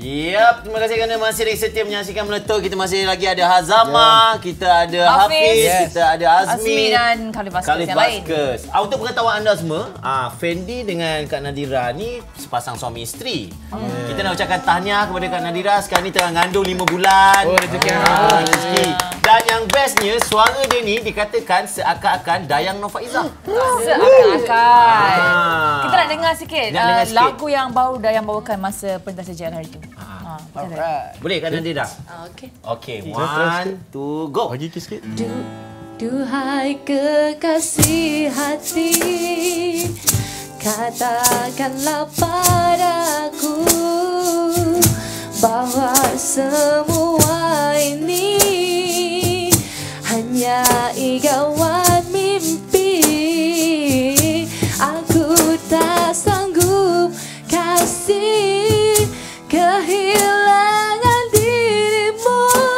Yap, terima kasih kerana masih setia menyaksikan Meletup. Kita masih lagi ada Hazama, kita ada Hafiz, kita ada Azmi dan Khalif yang lain. Untuk pengetahuan anda semua, Fendi dengan Kak Nadira ni sepasang suami isteri. Kita nak ucapkan tahniah kepada Kak Nadira. Sekarang ni tengah ngandung 5 bulan. Oh, rezeki. Dan yang bestnya, suara dia ni dikatakan seakan-akan Dayang Nur Faizah. Seakan-akan. Kita nak dengar sikit lagu yang baru Dayang bawakan masa pentas JL hari itu. Alright. Boleh Kak Nadira? Okey. Okey, 1, 2, go. Bagi sikit. Duhai kekasih hati, katakanlah padaku bahwa semua ini hanya igauan mimpi. Aku tak sanggup kasih kehilangan dirimu,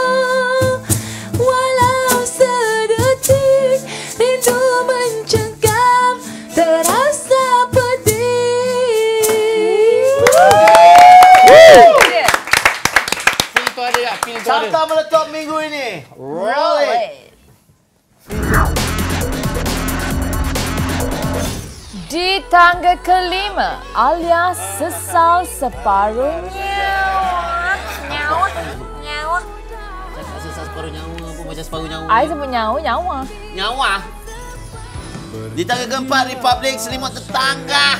walau sedetik rindu mencengkam terasa pedih. Feel tu ada tak? Feel tu ada. Carta Meletup minggu ini. Roll it. Di tangga kelima, alias sesal separuhnya. Nyawa. Cakap sesal separuh nyawa pun macam separuh nyawa. I sebut nyawa. Nyawa. Di tangga keempat, Republik Selimut Tetangga.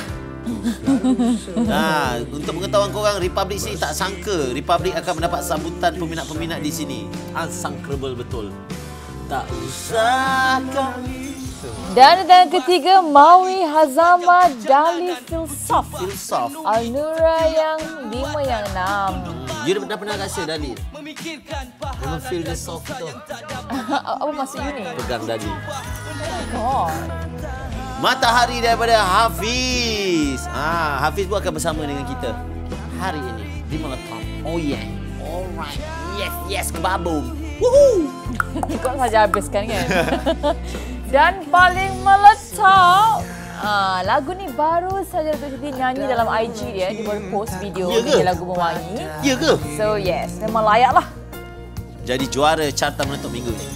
Untuk pengetahuan korang, Republik sini tak sangka Republik akan mendapat sambutan peminat-peminat di sini. Unsangkable betul. Tak usah kami. Dan yang ketiga, Maui Hazama Dali Filsaf. Al-Nura yang 5 yang 6. You dah pernah rasa Dali? Memang feel the soft tu. Apa maksudnya ni? Pegang Dali. Oh. Matahari daripada Hafiz. Hafiz pun akan bersama dengan kita hari ini di Meletup. Oh yeah. Alright. Yes, kebabung. Woohoo. Kau saja habiskan kan? Dan paling meletup, lagu ni baru saja Datuk Siti nyanyi dalam IG dia. Dia baru post video lagu Mewangi. Ya ke? So yes, memang layak lah. Jadi juara Carta Meletup minggu ni.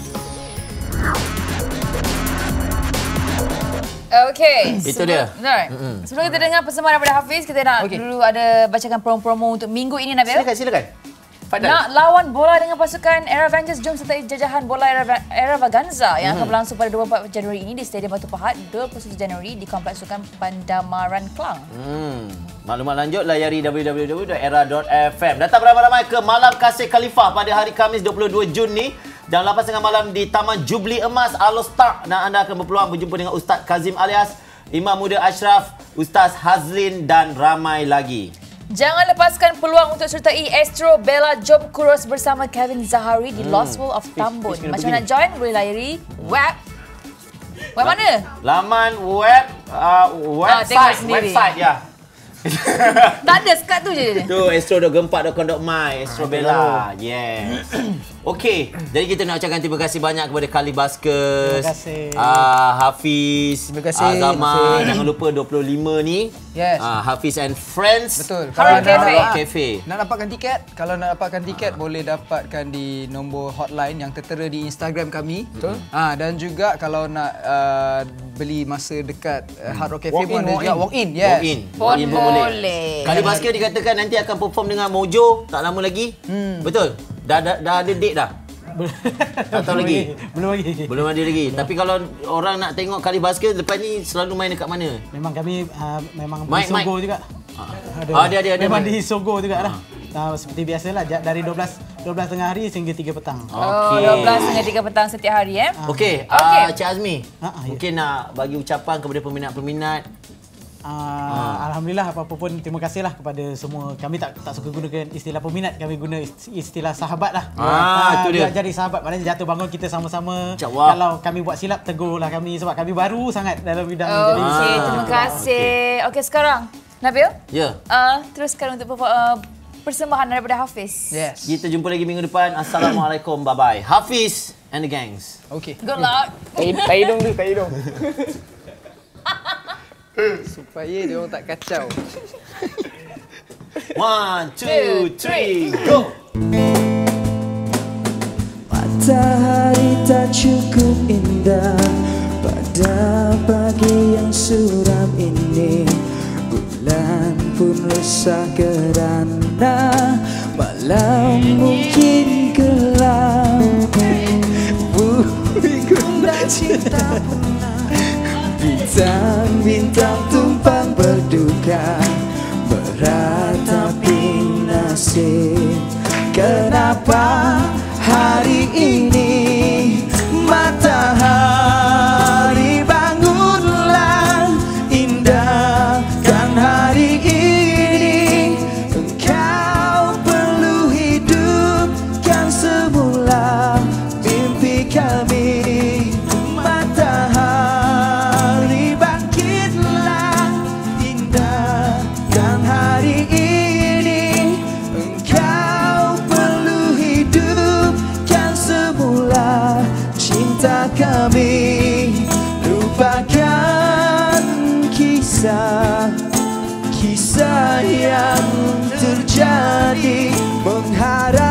Okay. Itu dia. Benar. Sebelum kita dengar persembahan daripada Hafiz, kita nak dulu ada bacakan promo-promo untuk minggu ini, Nabil. Silakan. Nak lawan bola dengan pasukan Era Avengers, jom sertai jajahan bola Era Vaganza yang akan berlangsung pada 24 Januari ini di Stadium Batu Pahat, 21 Januari di Kompleks Sukan Pandamaran Klang. Maklumat lanjut layari www.era.fm. Datang beramai-ramai ke Malam Kasih Khalifah pada hari Khamis 22 Jun ni. Jam 8.30 malam di Taman Jubli Emas Alostar. Dan anda akan berpeluang berjumpa dengan Ustaz Kazim alias Imam Muda Ashraf, Ustaz Hazlin dan ramai lagi. Jangan lepaskan peluang untuk sertai Astro Bella Job Kuros bersama Kevin Zahari di Lost World of Tambun. Macam nak join, boleh layari web mana? Laman website ya. Tak ada, sekat tu je. Tu astro.gempak.com.my, Astro Bella. Yes. Okey, jadi kita nak ucapkan terima kasih banyak kepada Khalif Baskers, terima kasih. Hafiz, terima kasih. Azama, jangan lupa 25 ni. Yes. Hafiz and Friends. Betul. Kalau Cafe. Nak dapatkan tiket, kalau nak dapatkan tiket boleh dapatkan di nombor hotline yang tertera di Instagram kami. Betul. Dan juga kalau nak beli masa dekat Hard Rock Cafe pun ada juga walk in. Yes. Walk in pun boleh. Khalif Baskers dikatakan nanti akan perform dengan Mojo tak lama lagi. Betul. Dah ada date dah? Tak tahu lagi? Belum ada lagi. Tapi kalau orang nak tengok Khalif Baskers lepas ni selalu main dekat mana? Memang kami memang di Mike. Sogo juga. Ada. Memang di Sogo juga lah. Seperti biasalah dari 12 tengah hari sehingga 3 petang. Okey. 12 hingga 3 petang setiap hari Okey, Cik Azmi. Mungkin nak bagi ucapan kepada peminat-peminat. Alhamdulillah, apa-apa pun terima kasihlah kepada semua. Kami tak suka gunakan istilah peminat, kami guna istilah sahabat lah. Itu dia. Jadi sahabat, maknanya jatuh bangun kita sama-sama. Kalau kami buat silap, tegurlah kami sebab kami baru sangat dalam bidang ni. Okey, terima kasih. Okey, sekarang Nabil? Ya. Teruskan untuk persembahan daripada Hafiz. Yes. Kita jumpa lagi minggu depan. Assalamualaikum. Bye-bye. Hafiz and the gangs. Okey. Good luck. Tai hidung. Supaya dia orang tak kacau. 1, 2, 3, go. Matahari tak cukup indah pada pagi yang suram ini. Bulan pun resah kerana malam mungkin gelap. Bumi gundah cinta punah, bintang-bintang tumpang berduka, meratapi nasib. Kenapa hari ini matahari bangunlah, indahkan hari ini. Engkau perlu hidupkan semula mimpi kami. Matahari bangkitlah, indahkan hari ini. Engkau perlu hidupkan semula cinta kami. Lupakan kisah yang terjadi, mengharap